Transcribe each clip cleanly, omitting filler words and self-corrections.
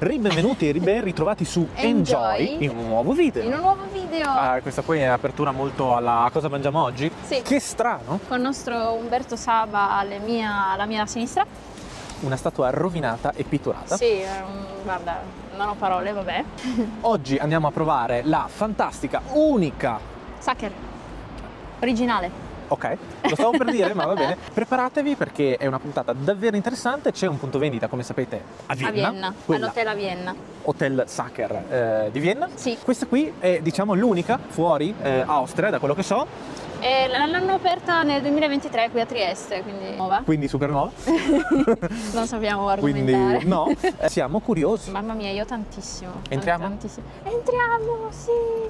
Benvenuti e ben ritrovati su Enjoy in un nuovo video. In un nuovo video. Questa qui è un'apertura molto alla cosa mangiamo oggi. Sì. Che strano. Con il nostro Umberto Saba alla mia sinistra. Una statua rovinata e pitturata. Sì, guarda, non ho parole, vabbè. Oggi andiamo a provare la fantastica, unica Sacher. Originale. Ok, lo stavo per dire, ma va bene. Preparatevi perché è una puntata davvero interessante. C'è un punto vendita, come sapete, a Vienna. All'hotel a Vienna. Hotel Sacher di Vienna. Sì. Questa qui è, diciamo, l'unica fuori Austria, da quello che so. L'hanno aperta nel 2023 qui a Trieste, quindi nuova. Quindi super nuova. Non sappiamo argomentare. Quindi no, siamo curiosi. Mamma mia, io tantissimo. Entriamo? Tantissimo. Entriamo, sì.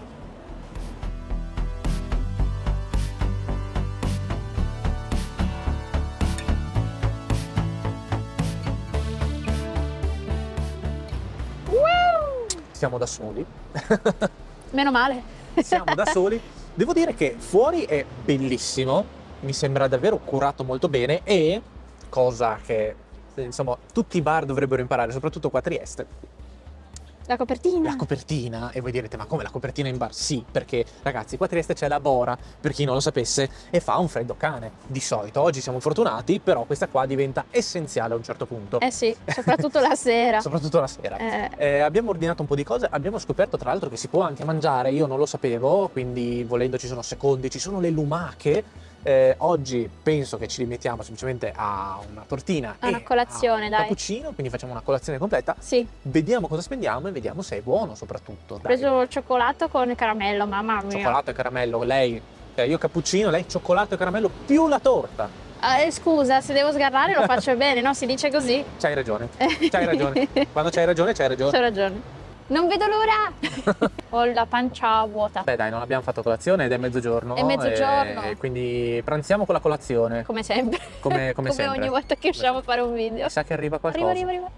Siamo da soli. Meno male. Siamo da soli. Devo dire che fuori è bellissimo, mi sembra davvero curato molto bene e, cosa che insomma tutti i bar dovrebbero imparare, soprattutto qua a Trieste, La copertina. la copertina. E voi direte, ma come la copertina in bar? Sì, perché ragazzi, qua a Trieste c'è la Bora, per chi non lo sapesse, e fa un freddo cane. Di solito, oggi siamo fortunati, però questa qua diventa essenziale a un certo punto. Eh sì, soprattutto la sera. Soprattutto la sera. Abbiamo ordinato un po' di cose, abbiamo scoperto tra l'altro che si può anche mangiare, io non lo sapevo, quindi volendo ci sono secondi, ci sono le lumache. Oggi penso che ci limitiamo semplicemente a una tortina A una e colazione, a un dai. cappuccino, quindi facciamo una colazione completa. Sì, Vediamo cosa spendiamo e vediamo se è buono soprattutto. ho Dai. preso il cioccolato con il caramello, mamma mia. Cioccolato e caramello, lei, io cappuccino, lei cioccolato e caramello più la torta. Scusa, se devo sgarrare lo faccio bene, no? Si dice così. C'hai ragione, c'hai ragione. Quando c'hai ragione, c'hai ragione. C'ho ragione. Non vedo l'ora! Ho la pancia vuota. Beh dai, non abbiamo fatto colazione ed è mezzogiorno. È mezzogiorno. E quindi pranziamo con la colazione. Come sempre. Come sempre. ogni volta che riusciamo a fare un video. Mi sa che arriva qualcosa. Arriva.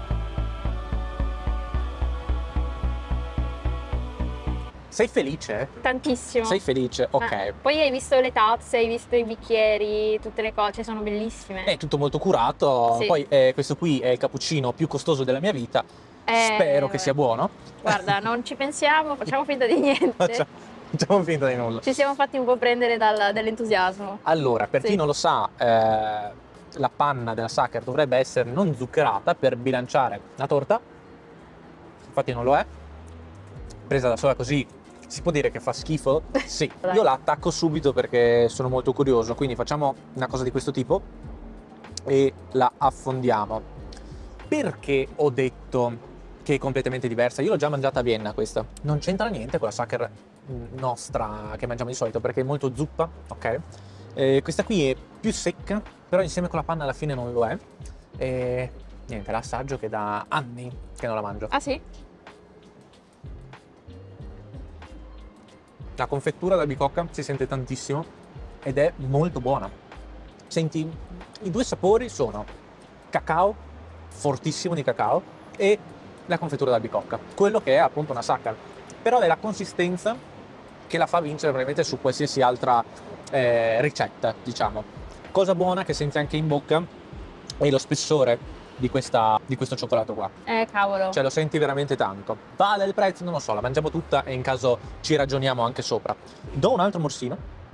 Sei felice? Tantissimo. Sei felice? Ok. Poi hai visto le tazze, hai visto i bicchieri, tutte le cose, sono bellissime. È tutto molto curato. Sì. Poi questo qui è il cappuccino più costoso della mia vita. Spero che vabbè. sia buono. Guarda, non ci pensiamo, facciamo finta di niente. Facciamo finta di nulla. Ci siamo fatti un po' prendere dall'entusiasmo. Allora, per Sì. chi non lo sa, la panna della Sacher dovrebbe essere non zuccherata per bilanciare la torta. Infatti non lo è. Presa da sola così, si può dire che fa schifo? Sì. Dai. Io la attacco subito perché sono molto curioso. Quindi facciamo una cosa di questo tipo e la affondiamo. Perché ho detto che è completamente diversa? Io l'ho già mangiata a Vienna questa. Non c'entra niente con la Sacher nostra che mangiamo di solito perché è molto zuppa, ok? Questa qui è più secca, però insieme con la panna alla fine non lo è. E niente, l'assaggio che da anni che non la mangio. Ah sì? La confettura da bicocca si sente tantissimo ed è molto buona. Senti, i due sapori sono cacao, fortissimo di cacao, e la confettura da bicocca, quello che è appunto una Sacher. Però è la consistenza che la fa vincere veramente su qualsiasi altra ricetta, diciamo. Cosa buona che senti anche in bocca è lo spessore di questo cioccolato qua. Cavolo. Cioè lo senti veramente tanto. Vale il prezzo? Non lo so, la mangiamo tutta e in caso ci ragioniamo anche sopra. Do un altro morsino.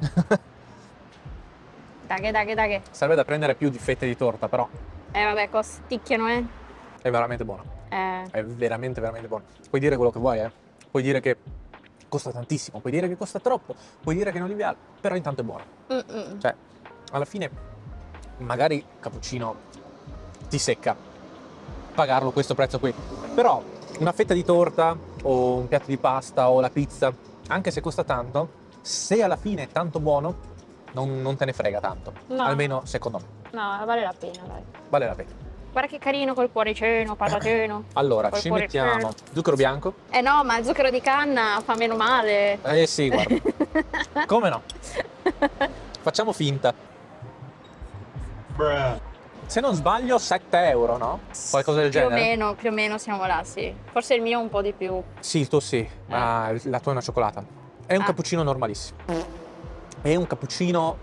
Daghe. Serve da prendere più di fette di torta, però Vabbè, costicchiano, è veramente buona. È veramente buona. Puoi dire quello che vuoi, puoi dire che costa tantissimo, puoi dire che costa troppo, puoi dire che non li vale, però intanto è buona. Cioè, alla fine, magari cappuccino ti secca pagarlo questo prezzo qui, però una fetta di torta o un piatto di pasta o la pizza, anche se costa tanto, se alla fine è tanto buono, non te ne frega tanto. No. Almeno secondo me. No, vale la pena, dai. Vale la pena. Guarda che carino col cuoricino, patatino. Allora, Col ci cuoricino. mettiamo zucchero bianco. No, ma il zucchero di canna fa meno male. Eh sì, guarda. Come no? Facciamo finta. Se non sbaglio 7 euro, no? Qualcosa del genere. Più o meno siamo là, sì. Forse il mio un po' di più. Sì, il tuo sì, ma la tua è una cioccolata. È un cappuccino normalissimo. È un cappuccino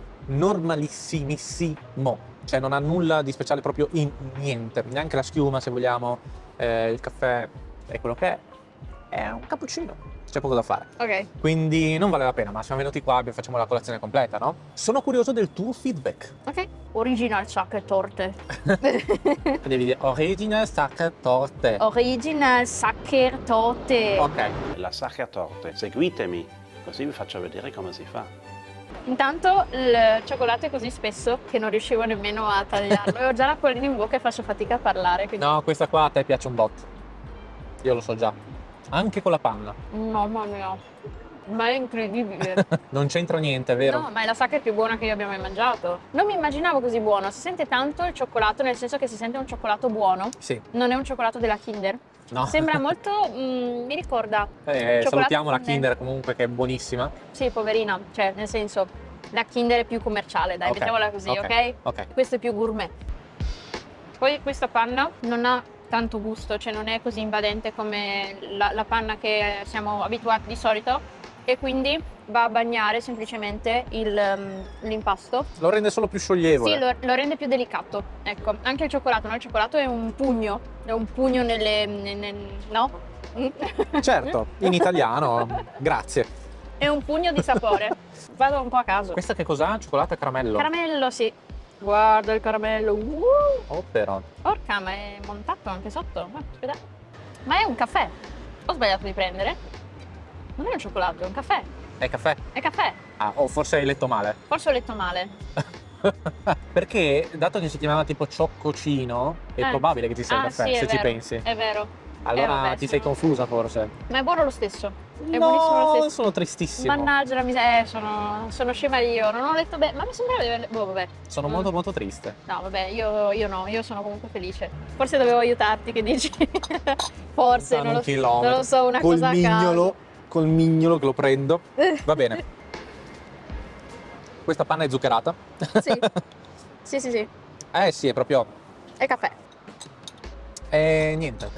normalissimissimo. Cioè non ha nulla di speciale proprio in niente. Neanche la schiuma, se vogliamo. il caffè è quello che è un cappuccino, c'è poco da fare. Ok. Quindi non vale la pena, ma siamo venuti qua e facciamo la colazione completa, no? Sono curioso del tuo feedback. Ok. Original Sacche Torte. Devi dire original Sacche Torte. Original Sacche Torte. Ok. La Sacche Torte. Seguitemi, così vi faccio vedere come si fa. Intanto il cioccolato è così spesso che non riuscivo nemmeno a tagliarlo. Ho già l'acquolina in bocca e faccio fatica a parlare. Quindi... No, questa qua a te piace un botto. Io lo so già. Anche con la panna. Mamma mia. Ma è incredibile. Non c'entra niente, vero? No, ma è la sacca più buona che io abbia mai mangiato. Non mi immaginavo così buono. Si sente tanto il cioccolato, nel senso che si sente un cioccolato buono. Sì. Non è un cioccolato della Kinder. No. Sembra molto... mi ricorda... salutiamo la Kinder. Kinder comunque, che è buonissima. Sì, poverina. Cioè, nel senso, la Kinder è più commerciale, dai, Ok, mettiamola così, ok? Ok. Questo è più gourmet. Poi questa panna non ha tanto gusto, cioè non è così invadente come la panna che siamo abituati di solito, e quindi va a bagnare semplicemente l'impasto. Lo rende solo più scioglievole. Sì, lo rende più delicato. Ecco, anche il cioccolato, no? Il cioccolato è un pugno no? Certo, in italiano, grazie. È un pugno di sapore. Vado un po' a caso. Questa che cos'ha? Cioccolato e caramello? Caramello, sì. Guarda il caramello. Oh, però. Porca, ma è montato anche sotto. Aspetta. Ma è un caffè. Ho sbagliato di prendere? Non è un cioccolato, è un caffè. È caffè? È caffè. Ah, o forse hai letto male. Forse ho letto male. Perché, dato che si chiamava tipo cioccocino, è probabile che ci sia il caffè, sì, se è ci vero, pensi. È vero. Allora vabbè, ti sei confusa forse. Ma è buono lo stesso. È buonissimo lo stesso. Sono tristissimo. Mannaggia la miseria, sono scema io, non ho letto bene, ma mi sembrava di aver... Boh, vabbè. Sono molto molto triste. No, vabbè, io no, io sono comunque felice. Forse dovevo aiutarti, che dici? Forse, Fanno non lo, un chilometro. non lo so, una cosa a caso. Col mignolo che lo prendo. Va bene. Questa panna è zuccherata? Sì. Sì, sì, sì. Sì, è proprio... È caffè. Niente.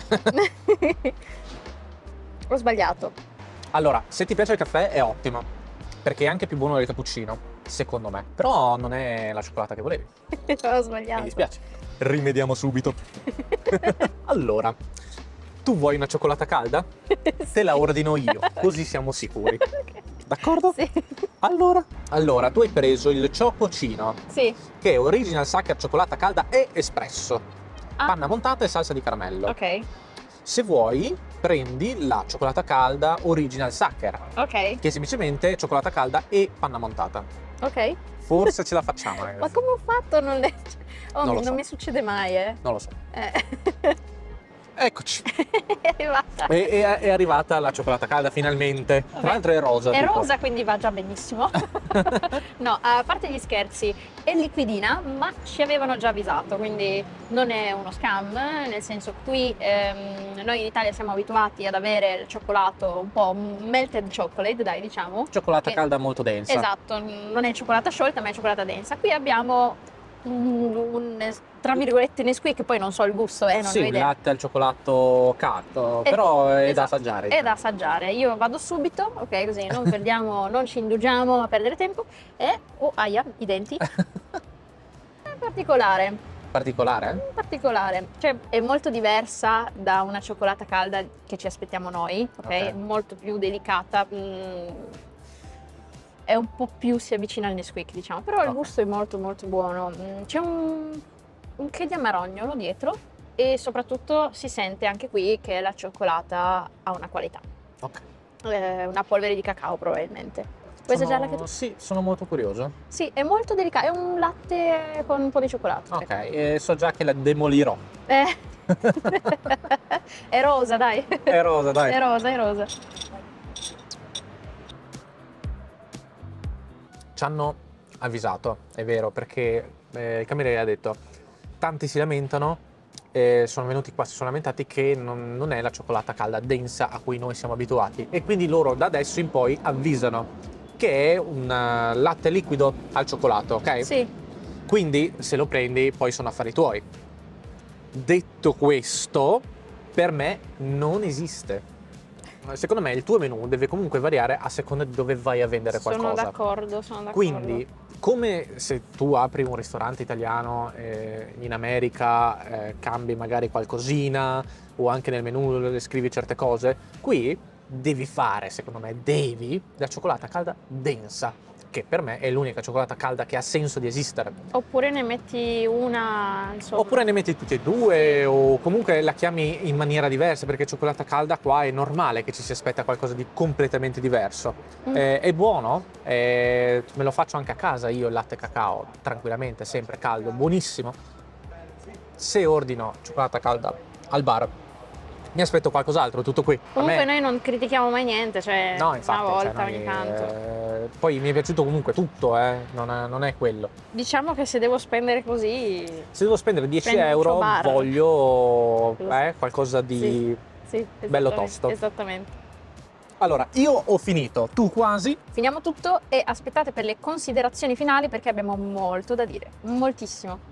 Ho sbagliato. Allora, se ti piace il caffè è ottimo, perché è anche più buono del cappuccino, secondo me. Però non è la cioccolata che volevi. Ho sbagliato. Mi dispiace. Rimediamo subito. Allora, tu vuoi una cioccolata calda? Te la ordino io, così siamo sicuri. D'accordo? Sì. Allora, tu hai preso il ciococino, Sì. che è original Saccher cioccolata calda e espresso. Panna montata e salsa di caramello. Ok. Se vuoi, prendi la cioccolata calda original Saccher, Ok. che è semplicemente cioccolata calda e panna montata. Ok. Forse ce la facciamo, Ma ragazzi. come ho fatto? Non Non lo so. mi succede mai, eh. Non lo so. Eccoci. È arrivata. È arrivata la cioccolata calda finalmente. Tra l'altro è rosa. È tipo. rosa, quindi va già benissimo. No, a parte gli scherzi, è liquidina, ma ci avevano già avvisato, quindi non è uno scam, nel senso qui noi in Italia siamo abituati ad avere il cioccolato un po' melted chocolate, dai, diciamo. Cioccolata calda molto densa. Esatto, non è cioccolata sciolta, ma è cioccolata densa. Qui abbiamo tra virgolette Nesquik, che poi non so il gusto, non sì, ho il idea. latte al cioccolato catto, però è da Esatto, assaggiare. è da assaggiare. Io vado subito, ok, così non perdiamo, non ci indugiamo a perdere tempo. E aia, i denti. È particolare. Particolare? Particolare, cioè è molto diversa da una cioccolata calda che ci aspettiamo noi, ok? È molto più delicata, è un po' più, si avvicina al Nesquik, diciamo, però il gusto è molto molto buono. C'è un che di amarognolo dietro e soprattutto si sente anche qui che la cioccolata ha una qualità. Ok. Una polvere di cacao probabilmente. Vuoi assaggiarla anche tu? Sì, sono molto curioso. Sì, è molto delicato, è un latte con un po' di cioccolato. Ok, so già che la demolirò. È rosa, dai. È rosa, dai. È rosa, è rosa. Ci hanno avvisato, è vero, perché il cameriere ha detto tanti si lamentano, sono venuti qua, si sono lamentati che non è la cioccolata calda densa a cui noi siamo abituati, e quindi loro da adesso in poi avvisano che è un latte liquido al cioccolato, ok? Sì. Quindi se lo prendi poi sono affari tuoi. Detto questo, per me non esiste. Secondo me il tuo menù deve comunque variare a seconda di dove vai a vendere qualcosa. Sono d'accordo, sono d'accordo. Quindi come se tu apri un ristorante italiano in America, cambi magari qualcosina o anche nel menù le scrivi certe cose, qui devi fare, secondo me, la cioccolata calda densa, che per me è l'unica cioccolata calda che ha senso di esistere. Oppure ne metti una, insomma. Oppure ne metti tutti e due, o comunque la chiami in maniera diversa, perché cioccolata calda qua è normale che ci si aspetta qualcosa di completamente diverso. È buono, me lo faccio anche a casa io il latte cacao, tranquillamente, sempre caldo, buonissimo. Se ordino cioccolata calda al bar, mi aspetto qualcos'altro, tutto qui. Comunque noi non critichiamo mai niente, cioè no, infatti, una volta cioè, ogni tanto. Poi mi è piaciuto comunque tutto, non è quello. Diciamo che se devo spendere così... Se devo spendere 10 Prendi un euro bar. voglio qualcosa di Sì, bello tosto. Esattamente. Allora, io ho finito, tu quasi. Finiamo tutto e aspettate per le considerazioni finali perché abbiamo molto da dire, moltissimo.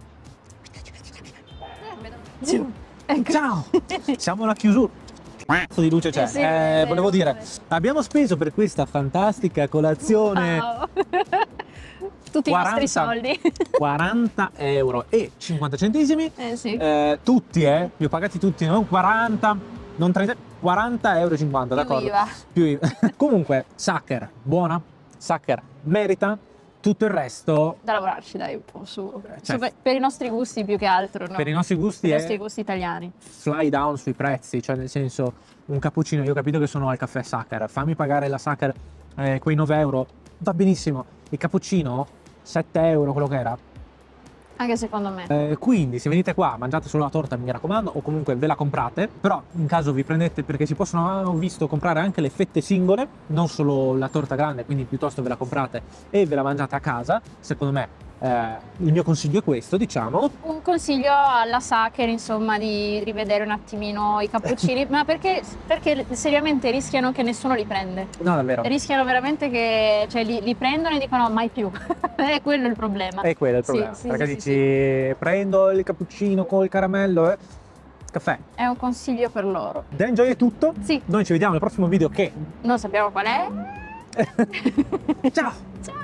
Ciao! Siamo alla chiusura. Cazzo di luce c'è. Sì, volevo dire, abbiamo speso per questa fantastica colazione Wow. Tutti i nostri soldi. 40 euro e 50 centesimi. Sì. Tutti, li ho pagati tutti, non 40, non 30, 40 euro e 50, d'accordo? IVA. Più IVA. Comunque, Sacher, buona, Sacher merita. Tutto il resto Da lavorarci, dai, un po' su. Cioè, Per i nostri gusti più che altro, no? per i nostri gusti Per i è nostri gusti italiani. fly down sui prezzi, cioè nel senso un cappuccino, io ho capito che sono al caffè Sacher, fammi pagare la Sacher quei 9 euro, va benissimo, il cappuccino 7 euro, quello che era. Anche secondo me. Quindi se venite qua mangiate solo la torta, mi raccomando, o comunque ve la comprate, però in caso vi prendete, perché si possono, ho visto, comprare anche le fette singole, non solo la torta grande, quindi piuttosto ve la comprate e ve la mangiate a casa. Secondo me il mio consiglio è questo, diciamo. Un consiglio alla Sacher, insomma, di rivedere un attimino i cappuccini, ma perché seriamente rischiano che nessuno li prende. No, davvero. Rischiano veramente che li prendono e dicono mai più. È quello il problema. È quello il problema. Sì, Perché sì, dici prendo il cappuccino col caramello, caffè. È un consiglio per loro. Da Enjoy è tutto. Sì. Noi ci vediamo nel prossimo video che... Non sappiamo qual è. Ciao! Ciao!